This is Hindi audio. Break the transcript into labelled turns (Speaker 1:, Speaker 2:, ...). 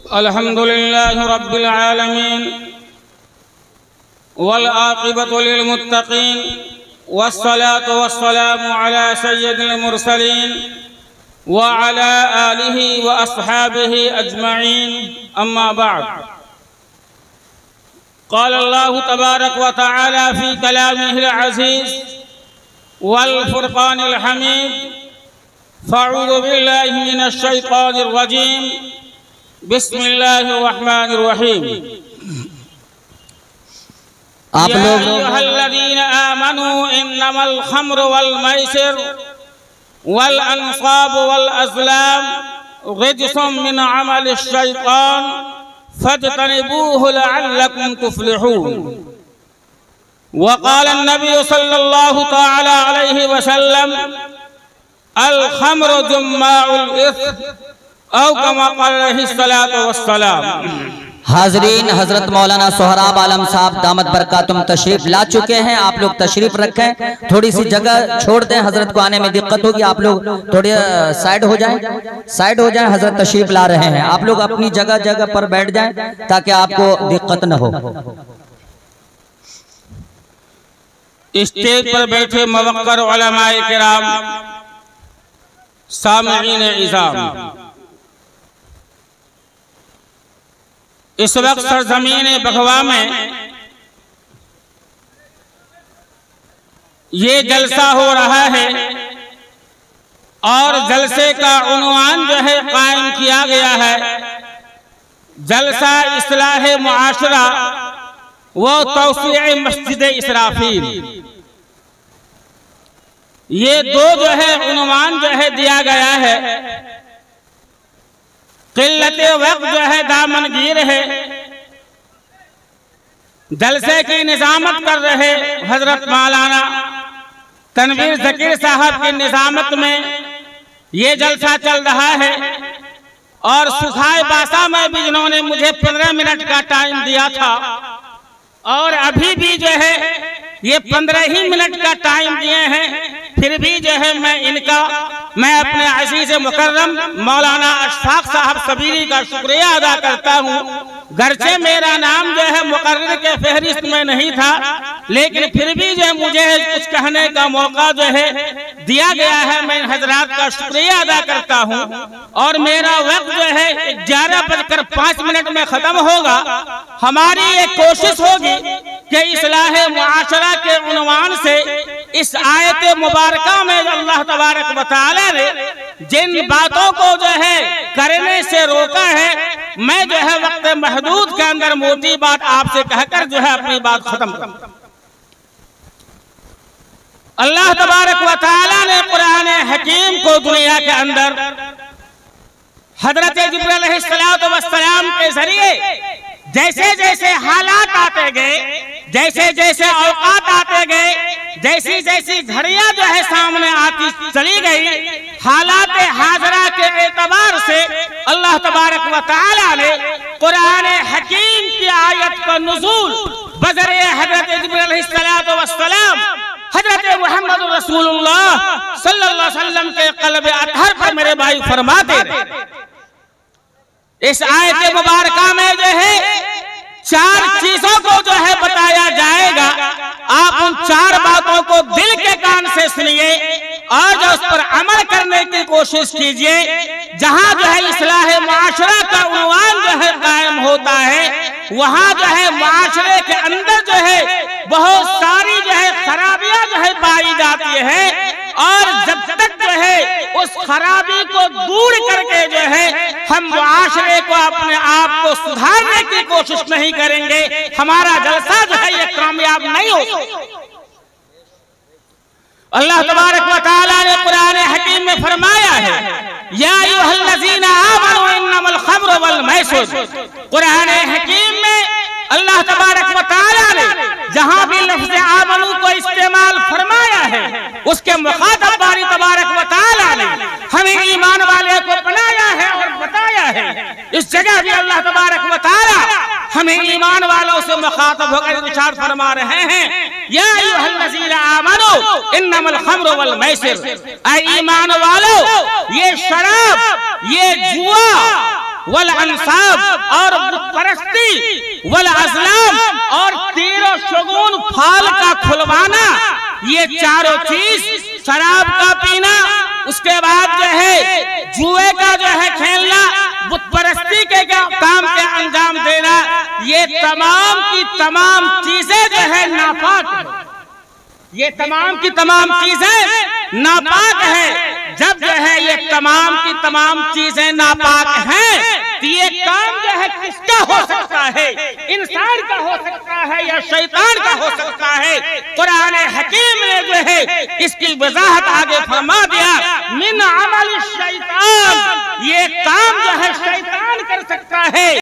Speaker 1: अल्हम्दुलिल्लाहि रब्बिल आलमीन वल आक़िबतु लिल मुत्तक़ीन वस्सलातु वस्सलामु अला सय्यिदिल मुरसलीन व अला आलिहि व अस्हाबिहि अजमईन अम्मा बाद। क़ाल अल्लाहु तबारक व तआला फ़ी कलामिहिल अज़ीज़ वल फ़ुरक़ानिल हमीद फ़अऊज़ु बिल्लाहि मिनश शैतानिर रजीम बिस्मिल्लाहिर रहमानिर रहीम।
Speaker 2: आप लोग
Speaker 1: अय्युहल्लज़ीना आमनू इन्नमल खम्रु वल मैसिर वल अंसाब वल अज़लाम रिज्सुम मिन अमलिश शैतान फज्तनिबूहु लअल्लकुम तुफ्लिहून। वक़ाल अन्नबी सल्लल्लाहु तआला अलैहि वसल्लम अल खम्रु जुम्माउल इस्म औ कमा क़ाल अलैहिस्सलातु वस्सलाम।
Speaker 2: हाजरीन, हजरत मौलाना सोहराब आलम साहब दामत बरकातुम तशरीफ ला चुके हैं। आप लोग तशरीफ रखें, थोड़ी सी जगह छोड़ दें, हजरत को आने में दिक्कत होगी। आप लोग थोड़े साइड हो जाएं, हजरत तशरीफ ला रहे हैं। आप लोग अपनी जगह जगह पर बैठ जाएं ताकि आपको दिक्कत न हो।
Speaker 1: स्टेज पर बैठे मुवक्कर उलमाए किराम, सामईन इज़ाम, इस वक्त सरजमीन बघवा में ये जलसा हो रहा है और जलसे का उन्वान जो है कायम किया गया है, जलसा इस्लाह मुआशरा व तौसीअ मस्जिद इसराफील। ये दो जो है उन्वान जो है दिया गया है। किल्लते वक्त जो है दामनगीर है। जलसे की निजामत कर रहे हजरत मौलाना तनवीर ज़कीर साहब की निजामत में ये जलसा चल रहा है। और सुखाए बासा में भी जिन्होंने मुझे 15 मिनट का टाइम दिया था और अभी भी जो है ये 15 ही मिनट का टाइम दिए हैं, फिर भी जो है मैं अपने अज़ीज़ मुकर्रम मौलाना अशफाक साहब सबीरी का शुक्रिया अदा करता हूँ। गरचे मेरा नाम जो है मुकर्रर के फहरिस्त में नहीं था, लेकिन फिर भी जो है मुझे कुछ कहने का मौका जो है दिया गया है। मैं हजरात का शुक्रिया अदा करता हूँ। और मेरा वक्त जो है 11:05 में ख़त्म होगा। हमारी एक कोशिश होगी कि इस्लाह मुआशरा के उन्वान से इस आयत मुबारका में अल्लाह तबारक व तआला ने जिन बातों को जो है करने से रोका है, मैं जो है वक्त महदूद के अंदर मोटी बात आपसे कहकर जो है अपनी बात खत्म करूं। अल्लाह तबारक व तआला ने कुरान हकीम को दुनिया के अंदर हजरत जिब्रील अलैहिस्सलातु वस्सलाम के जरिए जैसे जैसे हालात आते गए, जैसे जैसे औकात आते गए, जैसी जैसी घड़ियां जो है सामने आती चली गई, हालात हाजरा के एतबार से अल्लाह तबारक व तआला ने कुरान हकीम की आयत का नुज़ूल बज़रिए हजरत जिब्रील अलैहिस्सलातु वस्सलाम हजरत मुहम्मद रसूलुल्लाह सल्लल्लाहु अलैहि वसल्लम के क़ल्ब अतहर पर मेरे भाई फरमाते हैं। इस आयत मुबारका में जो है 4 चीजों को जो है बताया जाएगा। आप उन 4 बातों को दिल के कान से सुनिए और जो उस पर अमल करने की कोशिश कीजिए। जहां जो है इस्लाह मुआशरा का उन्वान जो है कायम होता है, वहां जो है मुआशरे के अंदर जो है बहुत सारी जो है खराबियां जो है पाई जाती है। और जब तक जो है उस खराबी को दूर करके जो है हम मुआशरे को अपने आप को सुधारने की कोशिश नहीं करेंगे, हमारा जलसा जो है ये कामयाब नहीं हो सकता। अल्लाह तबारक व तआला ने कुरान हकीम में फरमाया है, या अय्युहल्लज़ीना आमनू इन्नमल खम्रु वल मैसिर। कुरान हकीम में अल्लाह तबारक व तआला ने जहां भी लफ्ज़ आमनू को इस्तेमाल फरमाया है, उसके मुखातब बारी तबारक व तआला ने हमें ईमान वाले को बनाया है और बताया है। इस जगह भी अल्लाह तबारक व तआला हमें ईमान वालों से मुखातब होकर इरशाद फरमा रहे हैं, या अय्युहल्लज़ीना आमनू इन्नमल खम्रु वल मैसिर। ऐ ईमान वालों, ये शराब, ये जुआ वल अंसाब और परस्ती वल अज़लाम और तीरों शगुन फाल का खुलवाना, ये चारों चीज, शराब का पीना, उसके बाद जो है जुए का जो है खेलना, बुत परस्ती के काम के अंजाम देना, ये तमाम की तमाम चीजें जो है नापाक है। ये तमाम की तमाम चीजें नापाक है। जब जो है ये तमाम की तमाम चीजें नापाक हैं, तो ये काम जो है किसका हो सकता है? इंसान का हो सकता है या शैतान का हो सकता है? कुरान हकीम ने जो है इसकी वजाहत आगे फरमा दिया, मिन अमल शैतान, ये काम जो है शैतान कर सकता है।